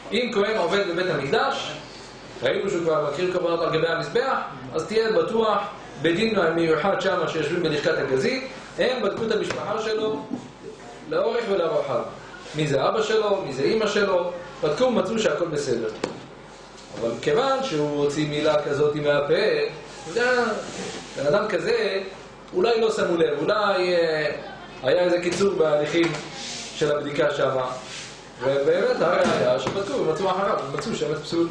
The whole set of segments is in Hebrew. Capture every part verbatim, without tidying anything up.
אם כהן עובד בבית המקדש, ראינו שהוא כבר מכיר קורבנות על גבי המזבח, אז תהיה בטוח בדין המיוחד שם שיושבים בלשכת הגזית, הם בדקו את המשפחה שלו לאורך ולרוחב. מי זה אבא שלו, מי זה אמא שלו, בדקו ומצאו שהכל בסדר. אבל כיוון שהוא הוציא מילה כזאת מהפה, בן אדם כזה אולי לא שמו לב, אולי אה, היה איזה קיצור בהליכים של הבדיקה שם, ובאמת היה שבדקו ומצאו אחריו, ומצאו שמת פסול.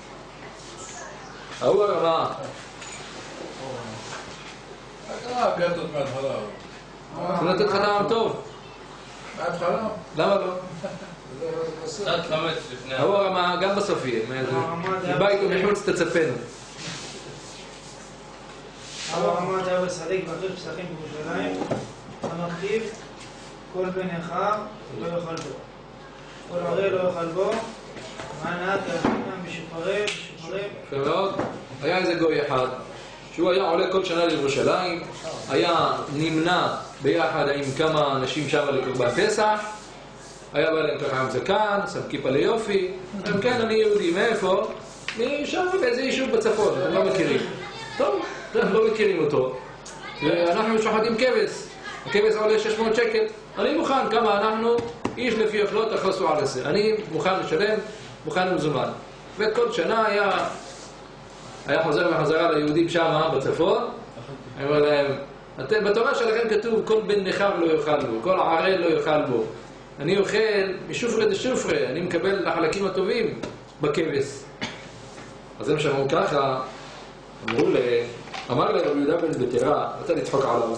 ההוא הרמה. אה, גטות מהתחלה. הוא נתת לך טעם טוב. מהתחלה? למה לא? קצת חמץ לפני... ההוא הרמה גם בסוף יהיה. מבית ומחוץ תצפנו. אבא רמת היה בסליק באחרי פסחים בירושלים, המכתיב, כל בן יחר לא יאכל בו, כל ערי לא יאכל בו, מענק יאכלם בשופרי, בשופרי. יפה מאוד. היה איזה גוי אחד, שהוא היה עולה כל שנה לירושלים, היה נמנע ביחד עם כמה אנשים שם לקורבן פסח, היה בא להם ככה עם זקן, שם כיפה ליופי, הם כן, אני יהודי, מאיפה? משם באיזה יישוב בצפון, אתם לא מכירים. טוב, אתם לא מכירים אותו, ואנחנו שוחטים כבש, הכבש עולה שש מאות שקל, אני מוכן, כמה אנחנו, איש לפי יכולות תכנסו על זה, אני מוכן לשלם, מוכן ומזומן. וכל שנה היה, היה חוזר וחזרה ליהודים שם בצפון, אמר להם, בתורה שלכם כתוב כל בן נחר לא יאכל בו, כל ערל לא יאכל בו, אני אוכל משופרי דשופרי, אני מקבל לחלקים הטובים בכבש. אז הם שמעו ככה, אמרו לי, אמר לי רבי יהודה בן בתרא, רצה לצחוק עליו,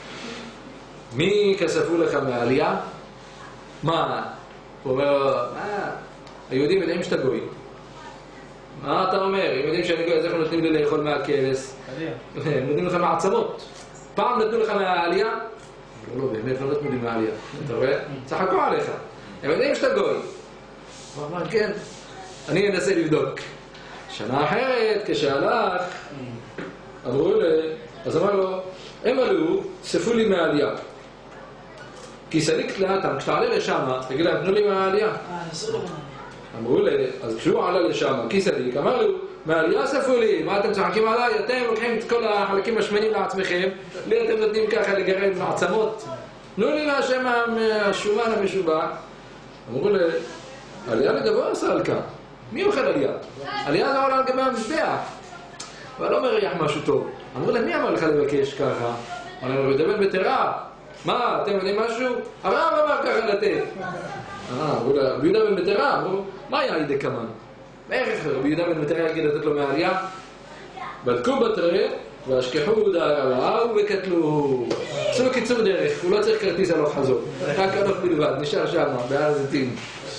מי כספו לך מהעלייה? מה? הוא אומר, מה? היהודים יודעים שאתה גוי. מה אתה אומר? הם יודעים שאני גוי, אז איך נותנים לי לאכול מהכבש? הם נותנים לך מעצמות. פעם נתנו לך מהעלייה? לא, לא, באמת לא נתנו לי מהעלייה. אתה רואה? צחקו עליך. הם יודעים שאתה גוי. הוא אמר, כן, אני אנסה לבדוק. שנה אחרת, כשהלך, אמרו לי, אז אמר לו, הם עלו, ספו לי מהעלייה. כי סליק לאטם, כשתעלה לשם, תגיד להם, תנו לי מהעלייה. אמרו לי, אז כשהוא עלה לשם, כי סליק, אמר לו, מהעלייה ספו לי, מה אתם צוחקים עליי? אתם לוקחים את כל החלקים השמנים לעצמכם, לי אתם נותנים ככה לגרד מעצמות. תנו לי מהשם השומן המשובח. אמרו לי, עלייה לגבוה סלקה. מי אוכל עלייה? עלייה זה עולה על גבי המזבח. אבל לא מריח משהו טוב. אמרו להם, מי אמר לך לבקש ככה? אמרו להם, רבי יהודה בן בתרא. מה, אתם יודעים משהו? הרב אמר ככה לתת. אה, אמרו להם, רבי יהודה בן בתרא. אמרו, מה היה ידי כמן? איך רבי יהודה בן בתרא יגיד לתת לו מהעלייה? בדקו בתרי, והשכחו דהרהו וקטלוהו. עשו קיצור דרך, הוא לא צריך כרטיס הלוך חזור. רק הלוך בלבד, נשאר שם, בהר הזיתים.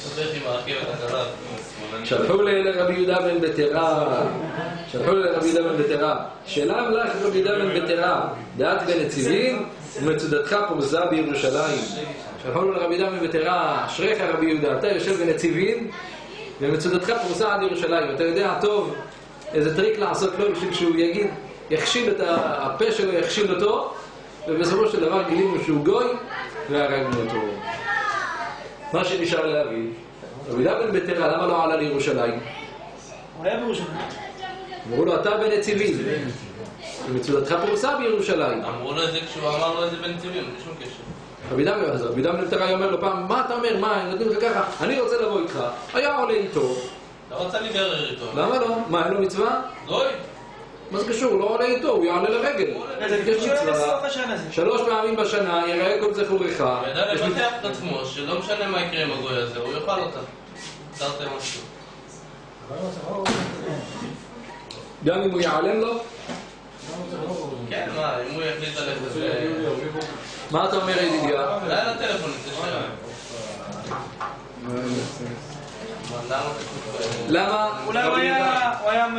שלחו לי לרבי יהודה בן בתרא, שלחו לי לרבי יהודה בן בתרא, שלם לך רבי יהודה בן בתרא, דעת בנציבים ומצודתך פורסה בירושלים. שלחו לו לרבי יהודה בן בתרא, אשריך רבי יהודה, אתה יושב בנציבים ומצודתך פורסה עד ירושלים. אתה יודע טוב איזה טריק לעשות לו בשביל שהוא יגיד, יכשיל את הפה שלו, יכשיל אותו, ובסופו של דבר גילינו שהוא גוי והרגנו אותו. מה שנשאר להבין, רבי יהודה בן בתרא, למה לא עלה לירושלים? הוא היה בירושלים. אמרו לו, אתה בנציבים, ומצודתך פורסה בירושלים. אמרו לו את זה כשהוא אמר לו את זה בנציבים, בשום קשר. רבי יהודה בן בתרא אומר לו פעם, מה אתה אומר, מה, נותנים לך ככה, אני רוצה לבוא איתך, היה עולה איתו. אתה רוצה להיגרר איתו. למה לא? מה, אין לו מצווה? גוי. מה זה קשור? הוא לא עולה איתו, הוא יעלה לרגל. יש מצווה, שלוש פעמים בשנה, יראה כל זכורך. ידע לבטח את עצמו, שלא משנה מה יקרה עם הגוי הזה, הוא יאכל אותה. תרתי משהו. גם אם הוא יעלם לו? כן, מה, אם הוא יחליט ללכת... מה אתה אומר ידידיה? אולי לטלפון, תשאר. למה? אולי הוא היה... הוא היה...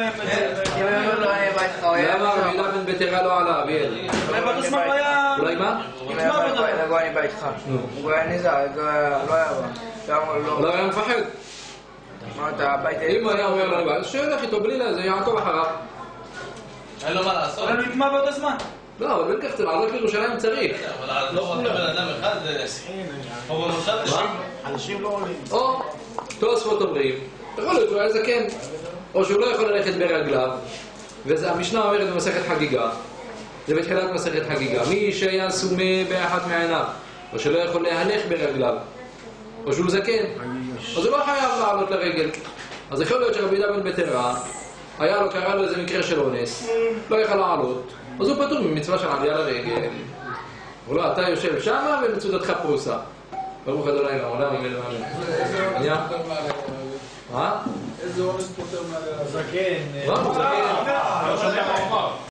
למה רבי יהודה בן בתרא לא עלה, אביאל? אולי באותו זמן הוא היה... אולי מה? אם היה בא, אני בא איתך. הוא היה נזהר, לא היה בא. אולי היה מפחד. מה אתה, הביתה... אם הוא היה אומר לו, אז שילך איתו בלי לזה, יעקב אחריו. אין לו מה לעשות. אולי הוא נטמע באותו זמן. לא, אבל בין כך לעלות לירושלים צריך. אבל לא רוצה בן אדם אחד, זה... או במושב אנשים לא עולים. או, תוספות אומרים, יכול להיות שהוא היה זקן, או שהוא לא יכול ללכת ברגליו, והמשנה אומרת במסכת חגיגה, זה בתחילת מסכת חגיגה, מי שהיה סומה באחת מעיניו, או שלא יכול להלך ברגליו, או שהוא זקן, אז הוא לא חייב לעלות לרגל. אז יכול להיות שרבי יהודה בן בתרא, היה לו, קרא לו איזה מקרה של אונס, לא יכל לעלות, אז הוא פטור ממצווה של עלייה לרגל. הוא לא, אתה יושב שמה ומצודתך פרוסה. ברוך ה' לעולם, אמן ואמן. מה? איזה אונס פותר מעלה? זקן. מה? הוא זקן.